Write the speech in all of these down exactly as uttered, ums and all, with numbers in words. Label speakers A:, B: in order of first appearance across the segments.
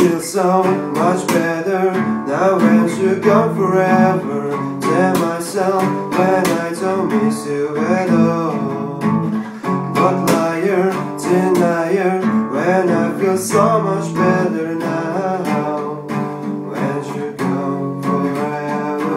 A: feel so much better now when you're gone forever. Tell myself when I don't miss you at all. But liar, denier, when I feel so much better now when you're gone forever.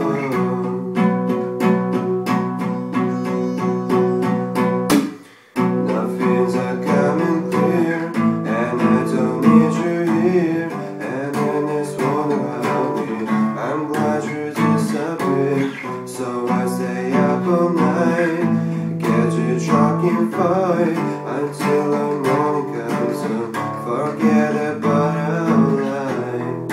A: Nothing's are coming clear, and I don't need you here. And in this world around me, I'm glad you disappeared. So I stay up all night, get you drunk in fight until the morning comes and forget about our life.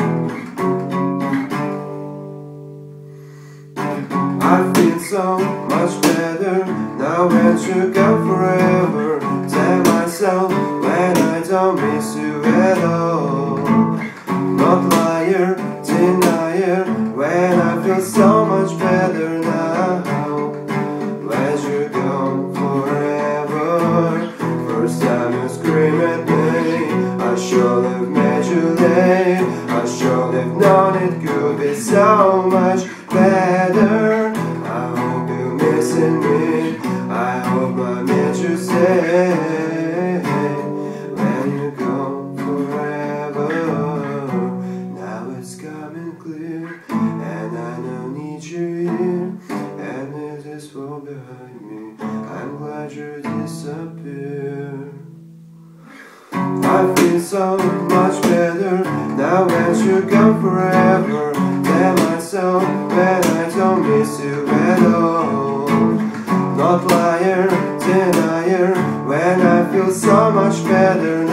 A: I feel so much better now when you're gone forever. Tell myself when I don't miss you at all. Not liar, denier, when I feel so much better now when you're gone forever. First time you scream at me, I should have made you late. I should have known it could be so much better. I hope you're missing me, I hope I made you stay when you're gone forever. Now it's coming clear, and I don't need you here. And it is all behind me, I'm glad you disappeared. I feel so much better now when you're gone forever. Tell myself when I don't miss you at all. Not liar, denier, when I feel so much better